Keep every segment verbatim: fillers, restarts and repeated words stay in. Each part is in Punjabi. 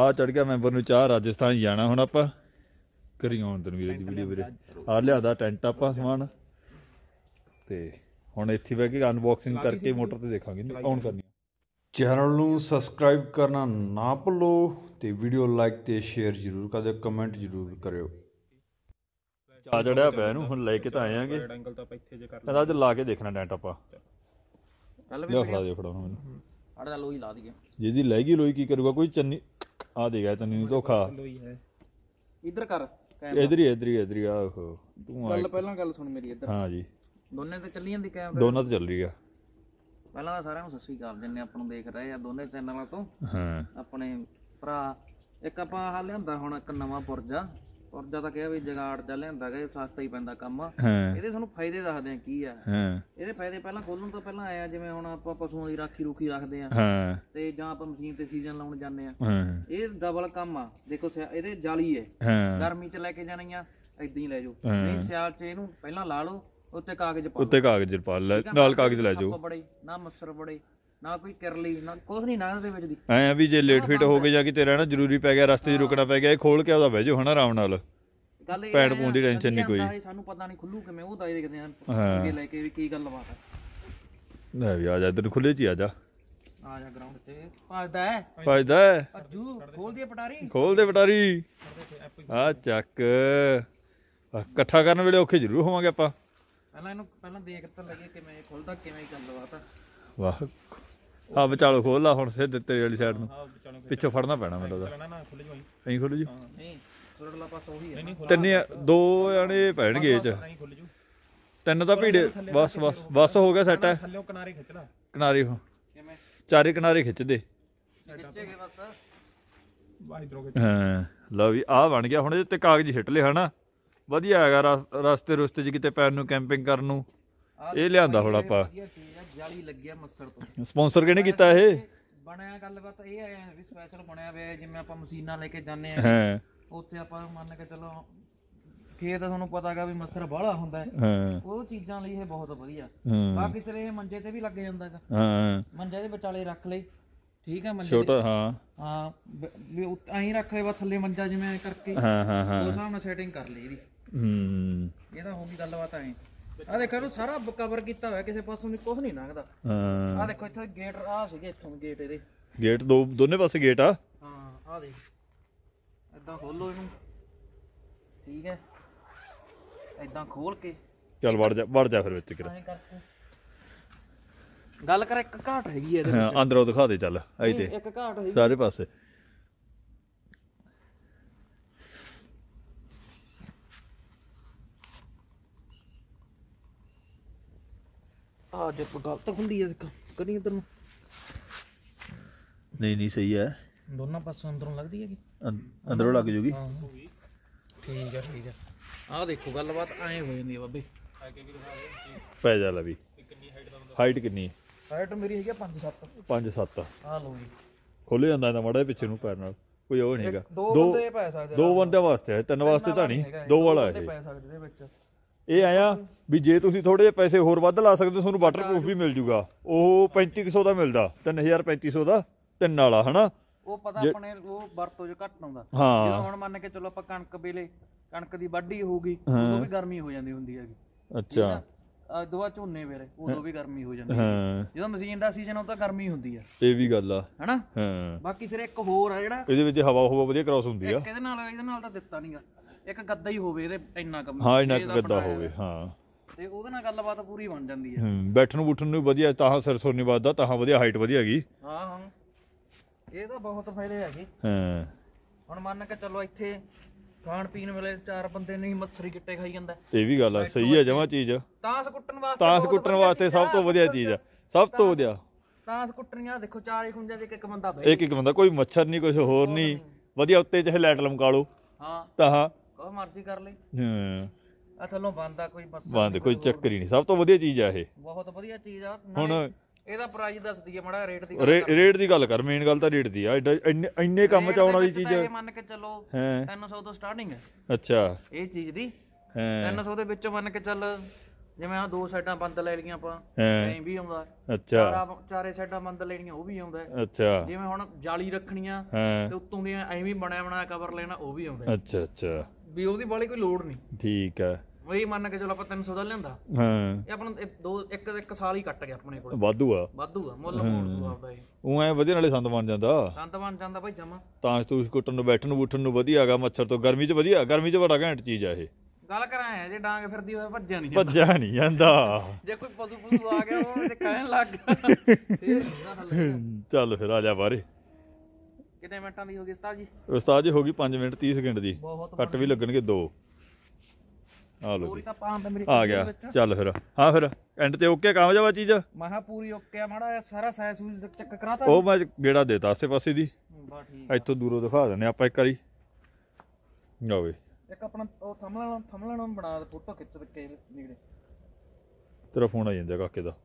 ਆ ਚੜ ਗਿਆ ਮੈਂਬਰ ਨੂੰ ਚਾਹ ਰਾਜਸਥਾਨ ਜਾਣਾ ਹੁਣ ਆਪਾਂ ਕਰੀ ਆਉਣ ਤੈਨੂੰ ਵੀਰੇ ਦੀ ਵੀਡੀਓ ਵੀਰੇ ਆ ਲਿਆਦਾ ਟੈਂਟ ਆਪਾਂ ਸਮਾਨ ਤੇ ਹੁਣ ਇੱਥੇ ਬਹਿ ਕੇ ਅਨਬਾਕਸਿੰਗ ਕਰਕੇ ਮੋਟਰ ਤੇ ਦੇਖਾਂਗੇ ਆਨ ਕਰਨੀ। ਚੈਨਲ ਨੂੰ ਸਬਸਕ੍ਰਾਈਬ ਕਰਨਾ ਨਾ ਭੁੱਲੋ ਤੇ ਵੀਡੀਓ ਲਾਈਕ ਤੇ ਸ਼ੇਅਰ ਜ਼ਰੂਰ ਕਰ ਦਿਓ, ਕਮੈਂਟ ਜ਼ਰੂਰ ਕਰਿਓ। ਆ ਚੜਿਆ ਪਿਆ ਇਹਨੂੰ ਹੁਣ ਲੈ ਕੇ ਤਾਂ ਆਏ ਆਂਗੇ ਕਹਿੰਦਾ ਅੱਜ ਲਾ ਕੇ ਦੇਖਣਾ ਟੈਂਟ ਆਪਾਂ ਲਿਆ ਫੜਾ ਦਿਓ ਫੜਾ ਮੈਨੂੰ ਅੜਾ ਲੋਈ ਲਾ ਦਈਏ ਜਿਹਦੀ ਲੈ ਗਈ ਲੋਈ ਕੀ ਕਰੂਗਾ ਕੋਈ ਚੰਨੀ ਆ ਦੇ ਗਿਆ ਚੰਨੀ ਨੂੰ ਧੋਖਾ ਇੱਧਰ ਕਰ ਇਧਰ ਹੀ ਇਧਰ ਹੀ ਇਧਰ ਹੀ ਆਹੋ ਤੂੰ ਗੱਲ ਪਹਿਲਾਂ ਗੱਲ ਸੁਣ ਮੇਰੀ ਇੱਧਰ ਹਾਂ ਜੀ ਦੋਨੇ ਤੇ ਚੱਲੀ ਜਾਂਦੀ ਕੈਮਰਾ ਦੋਨਾਂ ਤੇ ਚੱਲ ਰਹੀ ਆ ਪਹਿਲਾਂ ਤਾਂ ਸਾਰਿਆਂ ਨੂੰ ਸਤਿ ਸ਼੍ਰੀ ਅਕਾਲ ਜਿੰਨੇ ਆਪਾਂ ਨੂੰ ਦੇਖ ਰਹੇ ਆ ਦੋਨੇ ਚੈਨਲਾਂ ਤੋਂ ਹਾਂ ਆਪਣੇ ਭਰਾ ਇੱਕ ਆਪਾਂ ਆਹ ਲਿਆਂਦਾ ਹੁਣ ਇੱਕ ਨਵਾਂ ਪੁਰਜਾ ਪੁਰਜਾ ਤਾਂ ਕਿਹਾ ਵੀ ਜਗਾੜ ਜਾ ਲਿਆਂਦਾ ਗਾ ਸਸਤਾ ਹੀ ਪੈਂਦਾ ਕੰਮ ਇਹਦੇ ਤੁਹਾਨੂੰ ਫਾਇਦੇ ਦੱਸਦੇ ਆ ਕੀ ਆ ਇਹਦੇ ਫਾਇਦੇ ਪਹਿਲਾਂ ਖੋਲਣ ਤੋਂ ਪਹਿਲਾਂ ਆਇਆ ਜਿਵੇਂ ਹੁਣ ਆਪਾਂ ਪਸ਼ੂਆਂ ਦੀ ਰਾਖੀ ਰੂਖੀ ਰੱਖਦੇ ਆ ਤੇ ਜਾਂ ਆਪਾਂ ਮਸ਼ੀਨ ਤੇ ਸੀਜ਼ਨ ਲਾਉਣ ਜਾਂਦੇ ਆ ਇਹ ਡਬਲ ਕੰਮ ਆ ਦੇਖੋ ਇਹਦੇ ਜਾਲੀ ਹੈ ਗਰਮੀ ਚ ਲੈ ਕੇ ਜਾਣੀ ਆ ਏਦਾਂ ਹੀ ਲੈ ਜਾਓ ਨਹੀਂ ਸਿਆਲ ਚ ਇਹਨੂੰ ਪਹਿਲਾਂ ਲਾ ਲਓ ਉੱਤੇ ਕਾਗਜ਼ ਪਾ ਉੱਤੇ ਕਾਗਜ਼ ਪਾ ਲੈ ਨਾਲ ਕਾਗਜ਼ ਲੈ ਜਾਓ ਬੜੇ ਨਾ ਮੱਛਰ ਬੜੇ ਨਾ ਕੋਈ ਕਿਰਲੀ ਨਾ ਕੁਛ ਨਹੀਂ ਨਾ ਇਹਦੇ ਵਿੱਚ ਦੀ ਐ ਵੀ ਜੇ ਲੇਟ ਫਿਟ ਹੋ ਗਏ ਜਾਂ ਕਿਤੇ ਰਹਿਣਾ ਜ਼ਰੂਰੀ ਪੈ ਗਿਆ ਰਸਤੇ 'ਚ ਰੁਕਣਾ ਪੈ ਗਿਆ ਇਹ ਖੋਲ ਕੇ ਉਹਦਾ ਬਹਿ ਜਾਓ ਹਨਾ ਆਰਾਮ ਨਾਲ ਗੱਲ ਇਹ ਪੈਣ ਪੂਣ ਦੀ ਟੈਨਸ਼ਨ ਨਹੀਂ ਕੋਈ ਸਾਨੂੰ ਪਤਾ ਨਹੀਂ ਖੁੱਲੂ ਕਿਵੇਂ ਉਹ ਤਾਂ ਦੇਖਦੇ ਆ ਅੱਗੇ ਲੈ ਕੇ ਵੀ ਕੀ ਗੱਲ ਬਾਤ ਹੈ ਲੈ ਵੀ ਆ ਜਾ ਇੱਧਰ ਖੁੱਲੇ 'ਚ ਹੀ ਆ ਜਾ ਆ ਜਾ ਗਰਾਊਂਡ ਤੇ ਭੱਜਦਾ ਹੈ ਭੱਜਦਾ ਹੈ ਅੱਜੂ ਖੋਲ ਦੀ ਪਟਾਰੀ ਖੋਲ ਦੇ ਪਟਾਰੀ ਆ ਚੱਕ ਇਕੱਠਾ ਕਰਨ ਵੇਲੇ ਔਖੇ ਜ਼ਰੂਰ ਹੋਵਾਂਗੇ ਆਪਾਂ ਪਹਿਲਾਂ ਇਹਨੂੰ ਪਹਿਲਾਂ ਦੇਖ ਤਾਂ ਲਈਏ ਕਿਵੇਂ ਖੁੱਲਦਾ ਕਿਵੇਂ ਗੱਲ ਬਾਤ ਵਾਹ ਆ ਵਿਚਾਲੋ ਖੋਲ ਲਾ ਹੁਣ ਸਿੱਧੇ ਤੇਰੇ ਵਾਲੀ ਸਾਈਡ ਨੂੰ ਪਿੱਛੋਂ ਫੜਨਾ ਪੈਣਾ ਮੈਨੂੰ ਲੱਗਦਾ ਨਹੀਂ ਖੁੱਲੂ ਜੀ ਨਹੀਂ ਥੋੜਾ ਪਾਸ ਉਹੀ ਹੈ ਤਿੰਨੇ ਦੋ ਜਾਣੇ ਪੈਣਗੇ ਇਹ ਚ ਤਿੰਨ ਤਾਂ ਭੀੜੇ ਬਸ ਬਸ ਬਸ ਹੋ ਗਿਆ ਸੈੱਟ ਹੈ ਥੱਲੇ ਕਿਨਾਰੇ ਖਿੱਚ ਲਾ ਕਿਨਾਰੇ ਕਿਵੇਂ ਚਾਰੇ ਕਿਨਾਰੇ ਖਿੱਚਦੇ ਖਿੱਚੇਗੇ ਬਸ ਹਾਂ ਲਓ ਵੀ ਆਹ ਬਣ ਗਿਆ ਹੁਣ ਇਹਦੇ ਤੇ ਕਾਗਜ਼ ਹਿੱਟ ਲਿਆ ਹਨਾ ਵਧੀਆ ਹੈਗਾ ਰਸਤੇ ਰੁਸਤੇ 'ਚ ਕਿਤੇ ਪੈਣ ਨੂੰ ਕੈਂਪਿੰਗ ਕਰਨ ਨੂੰ ਇਹ ਲਿਆਂਦਾ ਹੁਣ ਆਪਾਂ ਜਾਲੀ ਲੱਗਿਆ ਮੱਛਰ ਤੋਂ ਸਪਾਂਸਰ ਕਿਹਨੇ ਕੀਤਾ ਇਹ ਬਣਿਆ ਗੱਲਬਾਤ ਇਹ ਹੈ ਵੀ ਸਪੈਸ਼ਲ ਬਣਿਆ ਹੋਇਆ ਜਿਵੇਂ ਆਪਾਂ ਮਸ਼ੀਨਾਂ ਲੈ ਕੇ ਜਾਂਦੇ ਆ ਹਾਂ ਉੱਥੇ ਆਪਾਂ ਮੰਨ ਕੇ ਚਲੋ ਖੇਤ ਤੁਹਾਨੂੰ ਪਤਾ ਹੈਗਾ ਵੀ ਮੱਛਰ ਬਾਹਲਾ ਹੁੰਦਾ ਹਾਂ ਉਹ ਚੀਜ਼ਾਂ ਲਈ ਇਹ ਬਹੁਤ ਵਧੀਆ ਬਾਕੀ ਸਿਰੇ ਇਹ ਮੰਜੇ ਤੇ ਵੀ ਲੱਗ ਜਾਂਦਾ ਹੈਗਾ ਹਾਂ ਮੰਜੇ ਦੇ ਵਿਚਾਲੇ ਰੱਖ ਲਈ ਠੀਕ ਹੈ ਮੰਜੇ ਛੋਟਾ ਹਾਂ ਹਾਂ ਵੀ ਐਂ ਰੱਖ ਲੈ ਵਾ ਥੱਲੇ ਮੰਜਾ ਜਿਵੇਂ ਕਰਕੇ ਹਾਂ ਹਾਂ ਹਾਂ ਉਸ ਹਿਸਾਬ ਨਾਲ ਸੈਟਿੰਗ ਕਰ ਲਈ ਇਹਦੀ ਹੂੰ ਇਹ ਤਾਂ ਹੋ ਗਈ ਗੱਲਬਾਤ ਐ ਆ ਦੇਖੋ ਇਹਨੂੰ ਸਾਰਾ ਕਵਰ ਕੀਤਾ ਹੋਇਆ ਕਿਸੇ ਪਾਸੋਂ ਨਹੀਂ ਕੁਝ ਨਹੀਂ ਲੰਘਦਾ ਹਾਂ ਆ ਦੇਖੋ ਇੱਥੇ ਗੇਟ ਆ ਸੀਗੇ ਇੱਥੋਂ ਗੇਟ ਇਹਦੇ ਗੇਟ ਦੋ ਦੋਨੇ ਪਾਸੇ ਗੇਟ ਆ ਹਾਂ ਆ ਦੇਖ ਏਦਾਂ ਖੋਲੋ ਇਹਨੂੰ ਠੀਕ ਹੈ ਏਦਾਂ ਖੋਲ ਕੇ ਚੱਲ ਵੜ ਜਾ ਵੜ ਜਾ ਫਿਰ ਵਿੱਚ ਕਿਰ ਗੱਲ ਕਰ ਇੱਕ ਘਾਟ ਹੈਗੀ ਇਹਦੇ ਵਿੱਚ ਅੰਦਰੋਂ ਦਿਖਾ ਦੇ ਚੱਲ ਆਈ ਤੇ ਇੱਕ ਘਾਟ ਹੈਗੀ ਸਾਰੇ ਪਾਸੇ ਆ ਜੇ ਗਲਤ ਹੁੰਦੀ ਹੈ ਕਰੀ ਇਧਰ ਨੂੰ ਨਹੀਂ ਨਹੀਂ ਸਹੀ ਹੈ ਦੋਨਾਂ ਪਾਸੋਂ ਅੰਦਰੋਂ ਲੱਗਦੀ ਹੈਗੀ ਅੰਦਰੋਂ ਲੱਗ ਜੂਗੀ ਠੀਕ ਹੈ ਠੀਕ ਹੈ ਆਹ ਦੇਖੋ ਗੱਲਬਾਤ ਐਂ ਹੋ ਜਾਂਦੀ ਹੈ ਬਾਬੇ ਪੈ ਜਾ ਲੈ ਵੀ ਹਾਈਟ ਕਿੰਨੀ ਹਾਈਟ ਮੇਰੀ ਹੈਗੀ ਪੰਜ ਸੱਤ ਪੰਜ ਸੱਤ ਆ ਲਓ ਜੀ ਖੁੱਲ ਜਾਂਦਾ ਇਹਦਾ ਮਾੜਾ ਪਿੱਛੇ ਨੂੰ ਪੈਰ ਨਾਲ ਕੋਈ ਉਹ ਨਹੀਂ ਹੈਗਾ ਦੋ ਬੰਦੇ ਪੈ ਸਕਦੇ ਦੋ ਬੰਦਿਆਂ ਵਾਸਤੇ ਹੈ ਤਿੰਨ ਵਾਸਤੇ ਤਾਂ ਨਹੀਂ ਦੋ ਵਾਲਾ ਇਹ ਪੈ ਸਕਦੇ ਦੇ ਵਿੱਚ ਇਹ ਆਇਆ ਵੀ ਜੇ ਤੁਸੀਂ ਥੋੜੇ ਜਿਹੇ ਪੈਸੇ ਹੋਰ ਵੱਧ ਲਾ ਸਕਦੇ ਤੁਹਾਨੂੰ ਵਾਟਰਪ੍ਰੂਫ ਵੀ ਮਿਲ ਜੂਗਾ ਉਹ ਪੈਂਤੀ ਕੁ ਸੌ ਦਾ ਮਿਲਦਾ ਤਿੰਨ ਹਜ਼ਾਰ ਪੈਂਤੀ ਸੌ ਦਾ ਤਿੰਨ ਵਾਲਾ ਹਨਾ ਉਹ ਪਤਾ ਆਪਣੇ ਉਹ ਵਰਤੋਂ ਚ ਘੱਟ ਆਉਂਦਾ ਜਦੋਂ ਹੁਣ ਮੰਨ ਕੇ ਚਲੋ ਆਪਾਂ ਕਣਕ ਵੇਲੇ ਕਣਕ ਦੀ ਵਾਢੀ ਹੋਊਗੀ ਉਦੋਂ ਵੀ ਗਰਮੀ ਹੋ ਜਾਂਦੀ ਹੁੰਦੀ ਹੈਗੀ ਅੱਛਾ ਦੁਆ ਝੋਨੇ ਵੇਲੇ ਉਦੋਂ ਵੀ ਗਰਮੀ ਹੋ ਜਾਂਦੀ ਹੈ ਜਦੋਂ ਮਸ਼ੀਨ ਦਾ ਸੀਜ਼ਨ ਉਹ ਤਾਂ ਗਰਮੀ ਹੁੰਦੀ ਆ ਇਹ ਵੀ ਗੱਲ ਆ ਹਨਾ ਹਾਂ ਬਾਕੀ ਸਿਰ ਇੱਕ ਹੋਰ ਆ ਜਿਹੜਾ ਇਹਦੇ ਵਿੱਚ ਹਵਾ ਹਵਾ ਵਧੀਆ ਕ੍ਰਾਸ ਹੁੰਦੀ ਆ ਇਹਦੇ ਨਾਲ ਇਹਦੇ ਨਾਲ ਤਾਂ ਦਿੱਤਾ ਨਹੀਂਗਾ ਇੱਕ ਗੱਦਾ ਹੀ ਹੋਵੇ ਇਹਦੇ ਇੰਨਾ ਕੰਮ ਹਾਂ ਇੰਨਾ ਗੱਦਾ ਹੋਵੇ ਹਾਂ ਤੇ ਉਹਦੇ ਨਾਲ ਗੱਲਬਾਤ ਪੂਰੀ ਬਣ ਜਾਂਦੀ ਹੈ ਹੂੰ ਬੈਠਣ ਬੁੱਠਣ ਨੂੰ ਵਧੀਆ ਤਾਂ ਸਿਰ ਸੁਰ ਨਹੀਂ ਵੱਜਦਾ ਤਾਂ ਵਧੀਆ ਹਾਈਟ ਵਧੀਆ ਹੈਗੀ ਹਾਂ ਹਾਂ ਇਹ ਤਾਂ ਬਹੁਤ ਫਾਇਦੇ ਹੈਗੇ ਹਾਂ ਹੁਣ ਮੰਨ ਕੇ ਚਲੋ ਇੱਥੇ ਖਾਣ ਪੀਣ ਵੇਲੇ ਚਾਰ ਬੰਦੇ ਨਹੀਂ ਮੱਛਰੀ ਗਿੱਟੇ ਖਾਈ ਜਾਂਦਾ ਇਹ ਵੀ ਗੱਲ ਆ ਸਹੀ ਆ ਜਮਾਂ ਚੀਜ਼ ਤਾਂਸ ਕੁੱਟਣ ਵਾਸਤੇ ਤਾਂਸ ਕੁੱਟਣ ਵਾਸਤੇ ਸਭ ਤੋਂ ਵਧੀਆ ਚੀਜ਼ ਆ ਸਭ ਤੋਂ ਵਧੀਆ ਤਾਂਸ ਕੁੱਟਣੀਆਂ ਦੇਖੋ ਚਾਰੇ ਖੁੰਝਾਂ ਦੇ ਇੱਕ ਬੰਦਾ ਬੈਠ ਇੱਕ ਇੱਕ ਬੰਦਾ ਕੋਈ ਮੱਛਰ ਨਹੀਂ ਕੁਝ ਹੋਰ ਨਹੀਂ ਵਧੀਆ ਉੱਤੇ ਚਾਹੇ ਲਾਈਟ ਲਮਕਾ ਲਓ ਹਾਂ ਤਾਂ ਹਾਂ ਕੋਈ ਮਰਜ਼ੀ ਕਰ ਲੈ ਹਾਂ ਆ ਥੱਲੋਂ ਬੰਦ ਆ ਕੋਈ ਮੱਛਰ ਬੰਦ ਕੋਈ ਚੱਕਰ ਹੀ ਨਹੀਂ ਸਭ ਤੋਂ ਵਧੀਆ ਚੀਜ਼ ਆ ਇਹ ਬਹੁਤ ਵਧੀਆ ਚੀਜ਼ ਆ ਹੁਣ ਇਹਦਾ ਪ੍ਰਾਈਸ ਦੱਸ ਦਈਏ ਮਾੜਾ ਰੇਟ ਦੀ ਰੇਟ ਦੀ ਗੱਲ ਕਰ ਮੇਨ ਗੱਲ ਤਾਂ ਰੇਟ ਦੀ ਆ ਇੰਨੇ ਇੰਨੇ ਕੰਮ ਚ ਆਉਣ ਵਾਲੀ ਚੀਜ਼ ਇਹ ਮੰਨ ਕੇ ਚੱਲੋ ਤਿੰਨ ਸੌ ਤੋਂ ਸਟਾਰਟਿੰਗ ਹੈ ਅੱਛਾ ਇਹ ਚੀਜ਼ ਦੀ ਹਾਂ ਤਿੰਨ ਸੌ ਦੇ ਵਿੱਚੋਂ ਮੰਨ ਕੇ ਚੱਲ ਜਿਵੇਂ ਆ ਦੋ ਸਾਈਡਾਂ ਬੰਦ ਲੈ ਲਈਆਂ ਆਪਾਂ ਹਾਂ ਐਂ ਵੀ ਆਉਂਦਾ। ਅੱਛਾ ਚਾਰਾ ਚਾਰੇ ਸਾਈਡਾਂ ਬੰਦ ਲੈਣੀਆਂ ਉਹ ਵੀ ਆਉਂਦਾ। ਅੱਛਾ ਜਿਵੇਂ ਹੁਣ ਜਾਲੀ ਰੱਖਣੀਆਂ ਹਾਂ ਤੇ ਉੱਤੋਂ ਦੀਆਂ ਐਵੇਂ ਬਣਿਆ ਬਣਾਇਆ ਕਵਰ ਲੈਣਾ ਉਹ ਵੀ ਆਉਂਦਾ। ਅੱਛਾ ਅੱਛਾ ਵੀ ਉਹਦੀ ਬਾਲੀ ਕੋਈ ਲੋੜ ਨਹੀਂ। ਠੀਕ ਹੈ ਉਹੀ ਮੰਨ ਕੇ ਚਲੋ ਆਪਾਂ ਤਿੰਨ ਸੌ ਦਾ ਲਿਆਂਦਾ ਹਾਂ ਇਹ ਆਪਣਾ ਇਹ ਦੋ ਇੱਕ ਇੱਕ ਸਾਲ ਹੀ ਕੱਟ ਗਿਆ ਆਪਣੇ ਕੋਲ। ਵਾਧੂ ਆ ਵਾਧੂ ਆ ਮੁੱਲ ਮੋੜ ਦੂ ਆਪਦਾ ਇਹ। ਉਹ ਐ ਵਧੀਆ ਨਾਲੇ ਸੰਦ ਬਣ ਜਾਂਦਾ ਸੰਦ ਬਣ ਜਾਂਦਾ ਭਾਈ ਜਮਾ। ਤਾਂ ਤੂੰ ਕੁੱਟਣ ਨੂੰ ਬੈਠਣ ਨੂੰ ਬੂਠਣ ਨੂੰ ਵਧੀਆ ਹੈਗਾ ਮੱਛਰ ਤੋਂ ਗਰਮੀ 'ਚ ਵਧੀਆ ਗਰਮੀ 'ਚ ਬੜਾ ਘੈਂਟ ਚੀਜ਼ ਆ ਇਹ। ਗੱਲ ਕਰਾਂ ਜੇ ਡਾਂਗ ਫਿਰਦੀ ਹੋਵੇ ਭੱਜਿਆ ਨਹੀਂ ਭੱਜਿਆ ਨਹੀਂ ਜਾਂਦਾ ਜੇ ਕੋਈ ਪਸ਼ੂ ਪਸ਼ੂ ਆ ਗਿਆ ਉਹ ਤੇ ਕਹਿਣ ਲੱਗ ਗਿਆ ਫੇਰ ਚੱਲ ਫਿਰ ਆ ਜਾ ਬਾਹਰੇ। ਕਿੰਨੇ ਮਿੰਟਾਂ ਦੀ ਹੋ ਗਈ ਉਸਤਾਦ ਜੀ? ਉਸਤਾਦ ਜੀ ਹੋ ਗਈ ਪੰਜ ਮਿੰਟ ਤੀਹ ਸਕਿੰਟ ਦੀ ਬਹੁਤ ਕੱਟ ਵੀ ਲੱਗਣਗੇ ਦੋ। ਆ ਲੋ ਪੂਰੀ ਤਾਂ ਪਾਣ ਤੇ ਮੇਰੀ ਆ ਗਿਆ ਚੱਲ ਫਿਰ ਹਾਂ ਫਿਰ ਐਂਡ ਤੇ ਓਕੇ ਕਾਮਯਾਬ ਆ ਚੀਜ਼ ਮੈਂ ਕਿਹਾ ਪੂਰੀ ਓਕੇ ਆ ਮਾੜਾ ਸਾਰਾ ਸਾਇਜ਼ ਸੂਜ਼ ਚੈੱਕ ਕਰਾਤਾ ਉਹ ਮੈਂ ਗੇੜਾ ਦੇਤਾ ਆਸੇ ਪਾਸੇ ਦੀ ਬਾ ਠੀਕ ਇੱਥੋਂ ਦੂਰੋਂ ਦਿਖਾ ਦਿੰਨੇ ਆਪਾਂ ਇੱਕ ਵਾਰੀ ਜਾਵੇ ਇੱਕ ਆਪਣਾ ਉਹ ਥੰਮਲਣ ਥੰਮਲਣ ਬਣਾ ਦੇ ਫੋਟੋ ਖਿੱਚ ਕੇ ਨਿਕਲੇ। ਤੇਰਾ ਫੋਨ ਆ ਜਾਂਦਾ ਕਾਕੇ ਦਾ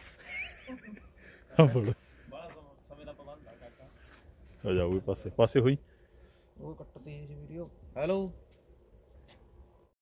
ਹਾਂ ਬੋਲ ਸਮੇਂ ਦਾ ਪਾਬੰਦ ਆ ਕਾਕਾ ਆ ਜਾਓ ਪਾਸੇ ਪਾਸੇ ਹੋਈ ਉਹ ਕੱਟ ਤੇਜ਼ ਵੀਡੀਓ। ਹੈਲੋ